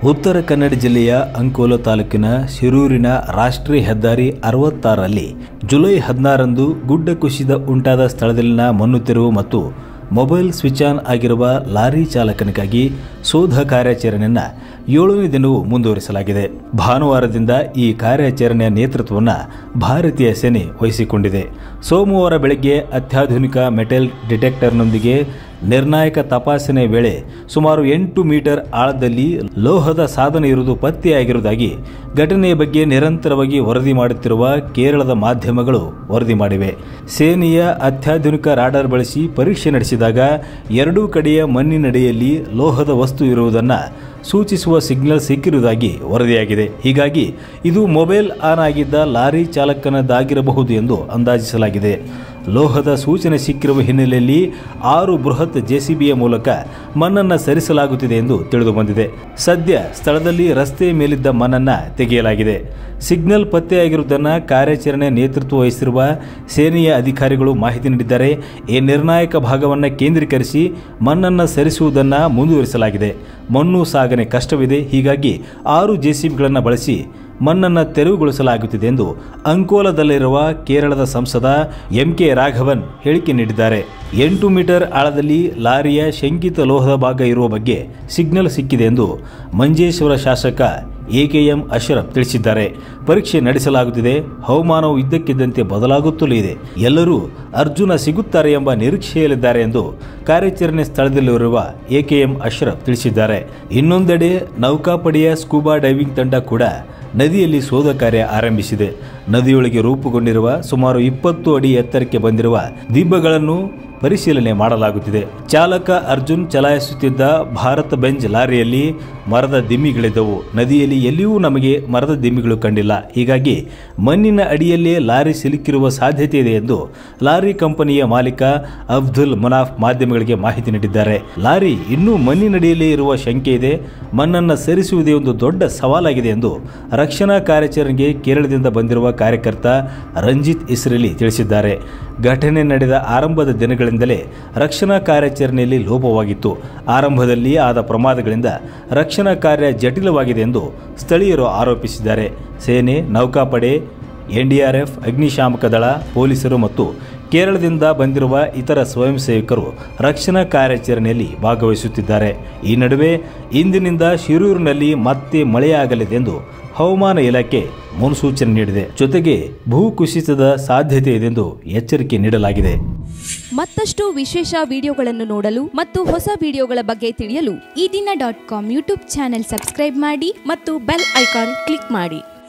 ಉತ್ತರ ಕನ್ನಡ ಜಿಲ್ಲೆಯ ಅಂಕೋಲ ತಾಲೂಕಿನ ಶಿರೂರಿನ ರಾಷ್ಟ್ರೀಯ ಹೆದ್ದಾರಿ 66ರಲ್ಲಿ ಜುಲೈ 16ರಂದು ಗುಡ್ಡ ಕುಸಿತ ಉಂಟಾದ ಸ್ಥಳದಲ್ಲಿನ ಮಣ್ಣು ತೆರವು ಮತ್ತು ಮೊಬೈಲ್ ಸ್ವಿಚ್ ಆನ್ ಆಗಿರುವ ಲಾರಿ ಚಾಲಕನಿಗಾಗಿ ಶೋಧ ಕಾರ್ಯಾಚರಣೆಯನ್ನು 7ನೇ ದಿನವೂ ಮುಂದುವರಿಸಲಾಗಿದೆ. ಭಾನುವಾರದಿಂದ ಈ ಕಾರ್ಯಾಚರಣೆಯ ನೇತೃತ್ವವನ್ನು ಭಾರತೀಯ ಸೇನೆ ವಹಿಸಿಕೊಂಡಿದೆ. ಸೋಮವಾರ ಬೆಳಗ್ಗೆ ಅತ್ಯಾಧುನಿಕ ಮೆಟಲ್ ಡಿಟೆಕ್ಟರ್ನೊಂದಿಗೆ ನಿರ್ಣಾಯಕ ತಪಾಸಣೆ ವೇಳೆ ಸುಮಾರು 8 ಮೀಟರ್ ಆಳದಲ್ಲಿ ಲೋಹದ ಸಾಧನ ಇರುವುದು ಪತ್ತೆಯಾಗಿರುವುದಾಗಿ ಘಟನೆಯ ಬಗ್ಗೆ ನಿರಂತರವಾಗಿ ವರದಿ ಮಾಡುತ್ತಿರುವ ಕೇರಳದ ಮಾಧ್ಯಮಗಳು ವರದಿ ಮಾಡಿವೆ. ಸೇನೆಯ ಅತ್ಯಾಧುನಿಕ ರಾಡಾರ್ ಬಳಸಿ ಪರೀಕ್ಷೆ ನಡೆಸಿದಾಗ ಎರಡೂ ಕಡೆಯ ಮಣ್ಣಿನಡಿಯಲ್ಲಿ ಲೋಹದ ವಸ್ತು ಇರುವುದನ್ನು ಸೂಚಿಸುವ ಸಿಗ್ನಲ್ ಸಿಕ್ಕಿರುವುದಾಗಿ ವರದಿಯಾಗಿದೆ. ಹೀಗಾಗಿ ಇದು ಮೊಬೈಲ್ ಆನ್ ಆಗಿದ್ದ ಲಾರಿ ಚಾಲಕನದಾಗಿರಬಹುದು ಎಂದು ಅಂದಾಜಿಸಲಾಗಿದೆ. ಲೋಹದ ಸೂಚನೆ ಸಿಕ್ಕಿರುವ ಹಿನ್ನೆಲೆಯಲ್ಲಿ 6 ಬೃಹತ್ ಜೆಸಿಬಿಯ ಮೂಲಕ ಮಣ್ಣನ್ನು ಸರಿಸಲಾಗುತ್ತಿದೆ ಎಂದು ತಿಳಿದುಬಂದಿದೆ. ಸದ್ಯ ಸ್ಥಳದಲ್ಲಿ ರಸ್ತೆಯ ಮೇಲಿದ್ದ ಮಣ್ಣನ್ನು ತೆಗೆಯಲಾಗಿದೆ. ಸಿಗ್ನಲ್ ಪತ್ತೆಯಾಗಿರುವುದನ್ನು ಕಾರ್ಯಾಚರಣೆ ನೇತೃತ್ವ ವಹಿಸಿರುವ ಸೇನೆಯ ಅಧಿಕಾರಿಗಳು ಮಾಹಿತಿ ನೀಡಿದ್ದಾರೆ. ಈ ನಿರ್ಣಾಯಕ ಭಾಗವನ್ನು ಕೇಂದ್ರೀಕರಿಸಿ ಮಣ್ಣನ್ನು ಸರಿಸುವುದನ್ನು ಮುಂದುವರಿಸಲಾಗಿದೆ. ಮಣ್ಣು ಸಾಗಣೆ ಕಷ್ಟವಿದೆ. ಹೀಗಾಗಿ 6 ಜೆಸಿಬಿಗಳನ್ನು ಬಳಸಿ ಮಣ್ಣನ್ನು ತೆರವುಗೊಳಿಸಲಾಗುತ್ತಿದೆ ಎಂದು ಅಂಕೋಲದಲ್ಲಿರುವ ಕೇರಳದ ಸಂಸದ ಎಂಕೆ ರಾಘವನ್ ಹೇಳಿಕೆ ನೀಡಿದ್ದಾರೆ. 8 ಮೀಟರ್ ಆಳದಲ್ಲಿ ಲಾರಿಯ ಶಂಕಿತ ಲೋಹದ ಭಾಗ ಇರುವ ಬಗ್ಗೆ ಸಿಗ್ನಲ್ ಸಿಕ್ಕಿದೆ ಎಂದು ಮಂಜೇಶ್ವರ ಶಾಸಕ ಎಕೆಎಂ ಅಶ್ರಫ್ ತಿಳಿಸಿದ್ದಾರೆ. ಪರೀಕ್ಷೆ ನಡೆಸಲಾಗುತ್ತಿದೆ. ಹವಾಮಾನವು ಇದ್ದಕ್ಕಿದ್ದಂತೆ ಬದಲಾಗುತ್ತಲೇ ಇದೆ. ಎಲ್ಲರೂ ಅರ್ಜುನ ಸಿಗುತ್ತಾರೆ ಎಂಬ ನಿರೀಕ್ಷೆಯಲ್ಲಿದ್ದಾರೆ ಎಂದು ಕಾರ್ಯಾಚರಣೆ ಸ್ಥಳದಲ್ಲಿರುವ ಎಕೆಎಂ ಅಶ್ರಫ್ ತಿಳಿಸಿದ್ದಾರೆ. ಇನ್ನೊಂದೆಡೆ ನೌಕಾಪಡೆಯ ಸ್ಕೂಬಾ ಡೈವಿಂಗ್ ತಂಡ ಕೂಡ ನದಿಯಲ್ಲಿ ಶೋಧ ಕಾರ್ಯ ಆರಂಭಿಸಿದೆ. ನದಿಯೊಳಗೆ ರೂಪುಗೊಂಡಿರುವ ಸುಮಾರು 20 ಅಡಿ ಎತ್ತರಕ್ಕೆ ಬಂದಿರುವ ದಿಬ್ಬಗಳನ್ನು ಪರಿಶೀಲನೆ ಮಾಡಲಾಗುತ್ತಿದೆ. ಚಾಲಕ ಅರ್ಜುನ್ ಚಲಾಯಿಸುತ್ತಿದ್ದ ಭಾರತ್ ಬೆಂಜ್ ಲಾರಿಯಲ್ಲಿ ಮರದ ದಿಮ್ಮಿಗಳಿದ್ದವು. ನದಿಯಲ್ಲಿ ಎಲ್ಲಿಯೂ ನಮಗೆ ಮರದ ದಿಮ್ಮಿಗಳು ಕಂಡಿಲ್ಲ. ಹೀಗಾಗಿ ಮಣ್ಣಿನ ಅಡಿಯಲ್ಲೇ ಲಾರಿ ಸಿಲುಕಿರುವ ಸಾಧ್ಯತೆ ಇದೆ ಎಂದು ಲಾರಿ ಕಂಪನಿಯ ಮಾಲೀಕ ಅಬ್ದುಲ್ ಮುನಾಫ್ ಮಾಧ್ಯಮಗಳಿಗೆ ಮಾಹಿತಿ ನೀಡಿದ್ದಾರೆ. ಲಾರಿ ಇನ್ನೂ ಮಣ್ಣಿನಡಿಯಲ್ಲೇ ಇರುವ ಶಂಕೆ ಇದೆ. ಮಣ್ಣನ್ನು ಸರಿಸುವುದೇ ಒಂದು ದೊಡ್ಡ ಸವಾಲಾಗಿದೆ ಎಂದು ರಕ್ಷಣಾ ಕಾರ್ಯಾಚರಣೆಗೆ ಕೇರಳದಿಂದ ಬಂದಿರುವ ಕಾರ್ಯಕರ್ತ ರಂಜಿತ್ ಇಸ್ರೇಲಿ ತಿಳಿಸಿದ್ದಾರೆ. ಘಟನೆ ನಡೆದ ಆರಂಭದ ದಿನಗಳಿಂದಲೇ ರಕ್ಷಣಾ ಕಾರ್ಯಾಚರಣೆಯಲ್ಲಿ ಲೋಪವಾಗಿತ್ತು. ಆರಂಭದಲ್ಲಿ ಆದ ಪ್ರಮಾದಗಳಿಂದ ರಕ್ಷಣಾ ಕಾರ್ಯ ಜಟಿಲವಾಗಿದೆ ಎಂದು ಸ್ಥಳೀಯರು ಆರೋಪಿಸಿದ್ದಾರೆ. ಸೇನೆ, ನೌಕಾಪಡೆ, ಎನ್ಡಿಆರ್ಎಫ್, ಅಗ್ನಿಶಾಮಕ ದಳ, ಪೊಲೀಸರು ಮತ್ತು ಕೇರಳದಿಂದ ಬಂದಿರುವ ಇತರ ಸ್ವಯಂ ಸೇವಕರು ರಕ್ಷಣಾ ಕಾರ್ಯಾಚರಣೆಯಲ್ಲಿ ಭಾಗವಹಿಸುತ್ತಿದ್ದಾರೆ. ಈ ನಡುವೆ ಇಂದಿನಿಂದ ಶಿರೂರಿನಲ್ಲಿ ಮತ್ತೆ ಮಳೆಯಾಗಲಿದೆ ಎಂದು ಹವಾಮಾನ ಇಲಾಖೆ ಮುನ್ಸೂಚನೆ ನೀಡಿದೆ. ಜೊತೆಗೆ ಭೂಕುಸಿತದ ಸಾಧ್ಯತೆ ಇದೆ ಎಂದು ಎಚ್ಚರಿಕೆ ನೀಡಲಾಗಿದೆ. ಮತ್ತಷ್ಟು ವಿಶೇಷ ವಿಡಿಯೋಗಳನ್ನು ನೋಡಲು ಮತ್ತು ಹೊಸ ವಿಡಿಯೋಗಳ ಬಗ್ಗೆ ತಿಳಿಯಲು ಈ ದಿನ .com ಯೂಟ್ಯೂಬ್ ಚಾನೆಲ್ ಸಬ್ಸ್ಕ್ರೈಬ್ ಮಾಡಿ ಮತ್ತು ಬೆಲ್ ಐಕಾನ್ ಕ್ಲಿಕ್ ಮಾಡಿ.